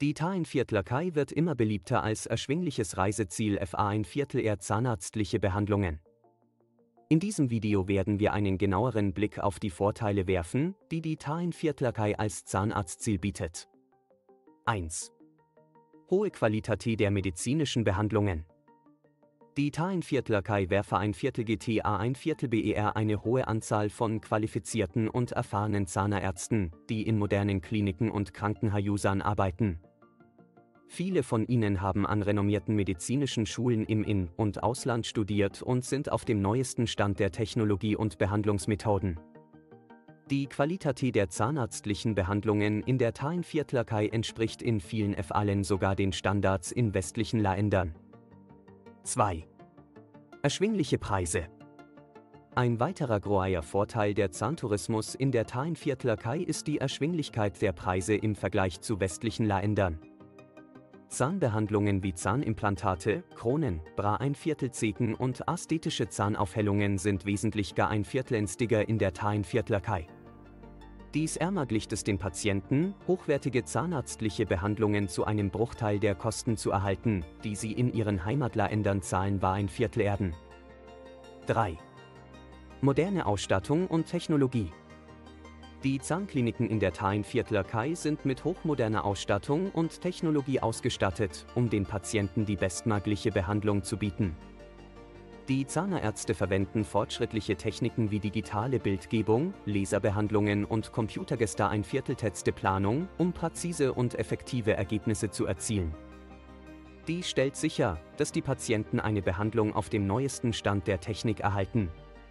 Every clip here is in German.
Die Tain-Viertler-Kai wird immer beliebter als erschwingliches Reiseziel FA1/4 zahnarztliche Behandlungen. In diesem Video werden wir einen genaueren Blick auf die Vorteile werfen, die die Tain-Viertler-Kai als Zahnarztziel bietet. 1. Hohe Qualität der medizinischen Behandlungen. Die Tain-Viertler-Kai Verfa1/4 GTA1/4 BER eine hohe Anzahl von qualifizierten und erfahrenen Zahnärzten, die in modernen Kliniken und Krankenhäusern arbeiten. Viele von ihnen haben an renommierten medizinischen Schulen im In- und Ausland studiert und sind auf dem neuesten Stand der Technologie und Behandlungsmethoden. Die Qualität der zahnarztlichen Behandlungen in der Tain-Viertler-Kai entspricht in vielen Fällen sogar den Standards in westlichen Ländern. 2. Erschwingliche Preise. Ein weiterer großer Vorteil der Zahntourismus in der Tain-Viertler-Kai ist die Erschwinglichkeit der Preise im Vergleich zu westlichen Ländern. Zahnbehandlungen wie Zahnimplantate, Kronen, Bra1/4 Zeken und ästhetische Zahnaufhellungen sind wesentlich gar ein Viertelänstiger in der Tain-Viertler-Kai. Dies ermöglicht es den Patienten, hochwertige zahnarztliche Behandlungen zu einem Bruchteil der Kosten zu erhalten, die sie in ihren Heimatländern zahlen war ein Viertel Erden. 3. Moderne Ausstattung und Technologie. Die Zahnkliniken in der Tain-Viertler-Kai sind mit hochmoderner Ausstattung und Technologie ausgestattet, um den Patienten die bestmögliche Behandlung zu bieten. Die Zahnärzte verwenden fortschrittliche Techniken wie digitale Bildgebung, Laserbehandlungen und computergesteuerte Planung, um präzise und effektive Ergebnisse zu erzielen. Dies stellt sicher, dass die Patienten eine Behandlung auf dem neuesten Stand der Technik erhalten.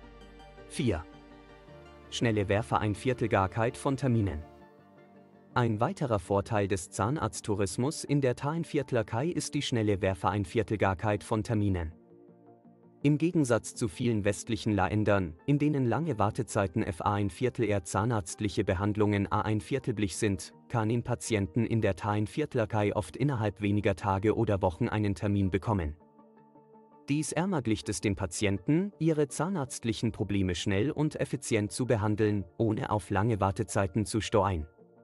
4. Schnelle Verfa1/4 von Terminen. Ein weiterer Vorteil des Zahnarzttourismus in der Tain-Viertler-Kai ist die schnelle Verfa1/4 von Terminen. Im Gegensatz zu vielen westlichen Ländern, in denen lange Wartezeiten FA1/4 zahnarztliche Behandlungen A1/4 sind, können Patienten in der Tain-Viertler-Kai oft innerhalb weniger Tage oder Wochen einen Termin bekommen. Dies ermöglicht es den Patienten, ihre zahnarztlichen Probleme schnell und effizient zu behandeln, ohne auf lange Wartezeiten zu steuern.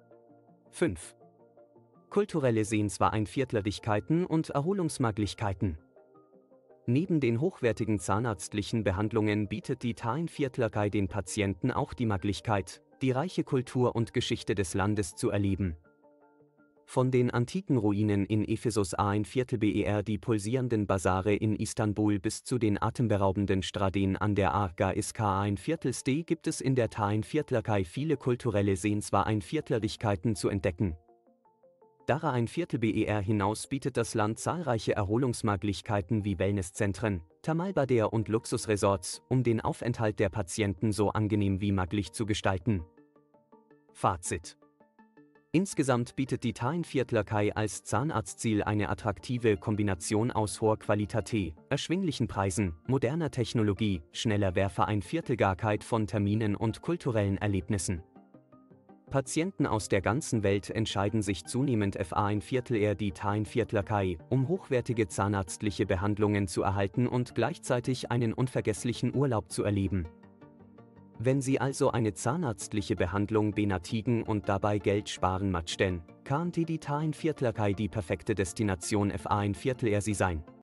5. Kulturelle Sehenswürdigkeiten und Erholungsmöglichkeiten. Neben den hochwertigen zahnarztlichen Behandlungen bietet die Tain-Viertler-Kai den Patienten auch die Möglichkeit, die reiche Kultur und Geschichte des Landes zu erleben. Von den antiken Ruinen in Ephesus A1/4 BER die pulsierenden Basare in Istanbul bis zu den atemberaubenden Straßen an der Ägäis A1/4 gibt es in der Tain-Viertler-Kai viele kulturelle Sehenswürdigkeiten zu entdecken. Darüber A1/4 BER hinaus bietet das Land zahlreiche Erholungsmöglichkeiten wie Wellnesszentren, Thermalbäder und Luxusresorts, um den Aufenthalt der Patienten so angenehm wie möglich zu gestalten. Fazit. Insgesamt bietet die Tain-Viertler-Kai als Zahnarztziel eine attraktive Kombination aus hoher Qualität, erschwinglichen Preisen, moderner Technologie, schneller Verfa1/4 von Terminen und kulturellen Erlebnissen. Patienten aus der ganzen Welt entscheiden sich zunehmend FA1/4 die Tain-Viertler-Kai, um hochwertige zahnarztliche Behandlungen zu erhalten und gleichzeitig einen unvergesslichen Urlaub zu erleben. Wenn Sie also eine zahnarztliche Behandlung benötigen und dabei Geld sparen möchten, kann die Tain-Viertler-Kai die perfekte Destination FA1/4 Sie sein.